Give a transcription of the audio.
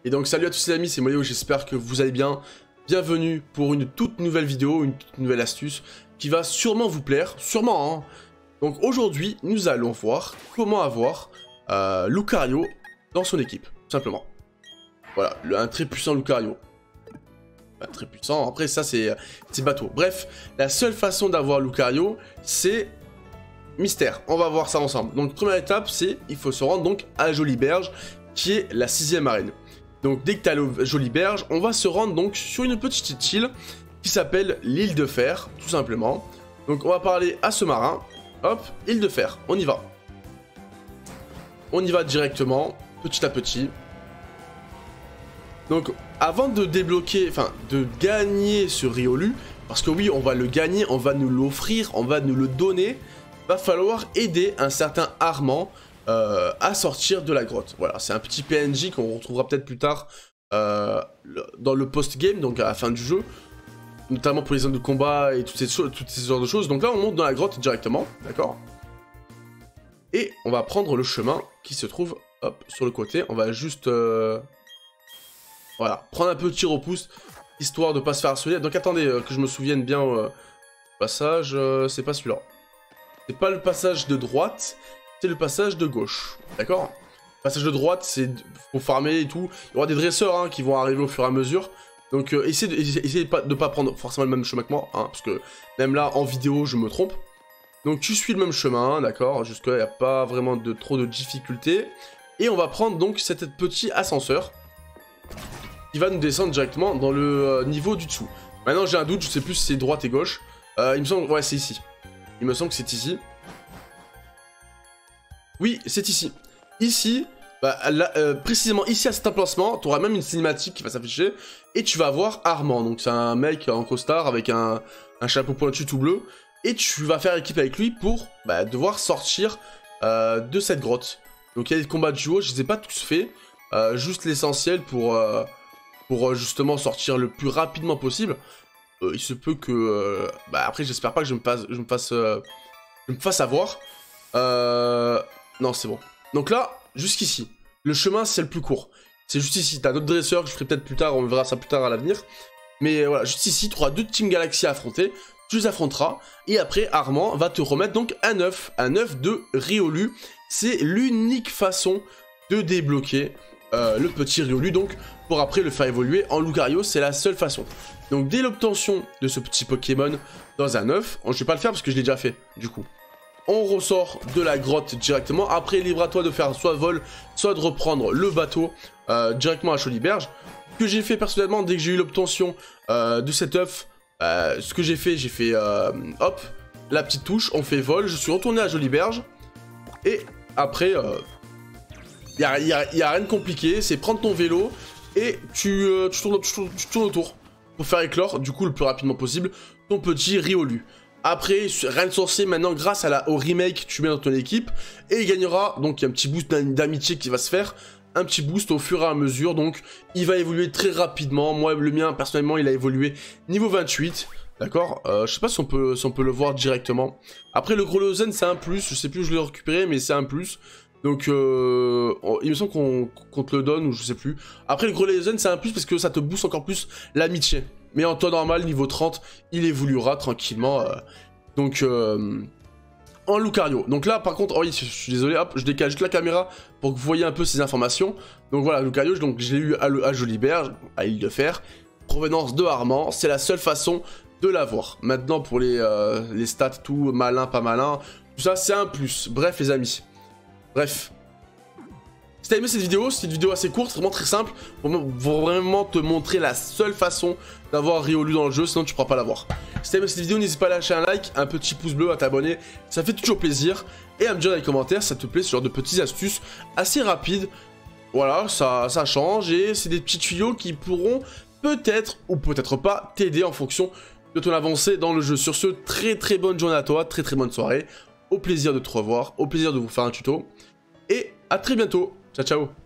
Et donc salut à tous les amis, c'est Moyo, j'espère que vous allez bien. Bienvenue pour une toute nouvelle vidéo, une toute nouvelle astuce qui va sûrement vous plaire, sûrement hein. Donc aujourd'hui, nous allons voir comment avoir Lucario dans son équipe, tout simplement. Voilà, un très puissant Lucario. Enfin, très puissant, après ça c'est bateau. Bref, la seule façon d'avoir Lucario, c'est mystère. On va voir ça ensemble. Donc première étape, c'est il faut se rendre donc à Joliberge, qui est la 6ème arène. Donc dès que tu as le Joliberge, on va se rendre donc sur une petite île qui s'appelle l'île de Fer, tout simplement. Donc on va parler à ce marin. Hop, île de Fer, on y va. On y va directement, petit à petit. Donc avant de débloquer, enfin de gagner ce Riolu, parce que oui, on va le gagner, on va nous l'offrir, on va nous le donner, va falloir aider un certain Armand à sortir de la grotte. Voilà, c'est un petit PNJ qu'on retrouvera peut-être plus tard dans le post-game, donc à la fin du jeu, notamment pour les zones de combat et toutes ces genres de choses. Donc là, on monte dans la grotte directement, d'accord? Et on va prendre le chemin qui se trouve, hop, sur le côté. On va juste, voilà, prendre un petit repousse, histoire de pas se faire harceler. Donc attendez, que je me souvienne bien, passage, c'est pas celui-là. C'est pas le passage de droite, c'est le passage de gauche, d'accord? Le passage de droite, c'est faut farmer et tout. Il y aura des dresseurs hein, qui vont arriver au fur et à mesure. Donc essayez de pas prendre forcément le même chemin que moi, hein, parce que même là, en vidéo, je me trompe. Donc tu suis le même chemin, d'accord? Jusque là, il n'y a pas vraiment trop de difficultés. Et on va prendre donc cet petit ascenseur qui va nous descendre directement dans le niveau du dessous. Maintenant, j'ai un doute, je sais plus si c'est droite et gauche. Il me semble, ouais, c'est ici. Il me semble que c'est ici. Oui, c'est ici. Ici, bah, là, précisément ici à cet emplacement, tu auras même une cinématique qui va s'afficher. Et tu vas voir Armand. Donc c'est un mec en costard avec un chapeau pointu tout bleu. Et tu vas faire équipe avec lui pour devoir sortir de cette grotte. Donc il y a des combats de duo, je ne les ai pas tous faits. Juste l'essentiel pour justement sortir le plus rapidement possible. Il se peut que... après j'espère pas que je me fasse avoir. Non, c'est bon. Donc là, jusqu'ici, le chemin, c'est le plus court. C'est juste ici. T'as d'autres dresseurs que je ferai peut-être plus tard, on verra ça plus tard à l'avenir. Mais voilà, juste ici, tu auras deux Team Galaxy à affronter. Tu les affronteras. Et après, Armand va te remettre donc un œuf de Riolu. C'est l'unique façon de débloquer le petit Riolu. Donc, pour après le faire évoluer en Lucario, c'est la seule façon. Donc, dès l'obtention de ce petit Pokémon dans un œuf, je vais pas le faire parce que je l'ai déjà fait, du coup. On ressort de la grotte directement. Après, libre à toi de faire soit vol, soit de reprendre le bateau directement à Joliberge. Ce que j'ai fait personnellement, dès que j'ai eu l'obtention de cet œuf, ce que j'ai fait, hop, la petite touche, on fait vol. Je suis retourné à Joliberge. Et après, y a rien de compliqué. C'est prendre ton vélo et tu tournes autour pour faire éclore, du coup, le plus rapidement possible, ton petit Riolu. Après, rien de sorcier, maintenant, grâce au remake, tu mets dans ton équipe, et il gagnera, donc il y a un petit boost d'amitié qui va se faire, un petit boost au fur et à mesure, donc il va évoluer très rapidement. Moi, le mien, personnellement, il a évolué niveau 28, d'accord? Je sais pas si on peut le voir directement. Après, le Grolosen, c'est un plus, je sais plus où je l'ai récupéré, mais c'est un plus. Donc, il me semble qu'on te le donne, ou je sais plus. Après, le Grolosen, c'est un plus parce que ça te booste encore plus l'amitié. Mais en temps normal, niveau 30, il évoluera tranquillement. Donc, en Lucario. Donc là, par contre, oh oui, je suis désolé, hop, je décale juste la caméra pour que vous voyez un peu ces informations. Donc voilà, Lucario, donc je l'ai eu à Joliberge, à Île de Fer. Provenance de Armand, c'est la seule façon de l'avoir. Maintenant, pour les stats, tout, malin, pas malin, tout ça, c'est un plus. Bref, les amis. Bref. Si t'as aimé cette vidéo, c'est une vidéo assez courte, vraiment très simple, pour vraiment te montrer la seule façon d'avoir Riolu dans le jeu, sinon tu pourras pas l'avoir. Si t'as aimé cette vidéo, n'hésite pas à lâcher un like, un petit pouce bleu, à t'abonner, ça fait toujours plaisir, et à me dire dans les commentaires si ça te plaît, ce genre de petites astuces assez rapides. Voilà, ça change, et c'est des petits tuyaux qui pourront peut-être, ou peut-être pas, t'aider en fonction de ton avancée dans le jeu. Sur ce, très bonne journée à toi, très bonne soirée, au plaisir de te revoir, au plaisir de vous faire un tuto, et à très bientôt. Ciao, ciao.